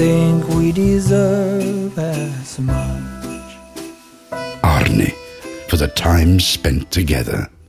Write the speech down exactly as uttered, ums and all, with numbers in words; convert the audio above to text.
think we deserve as much. Aarni, for the time spent together.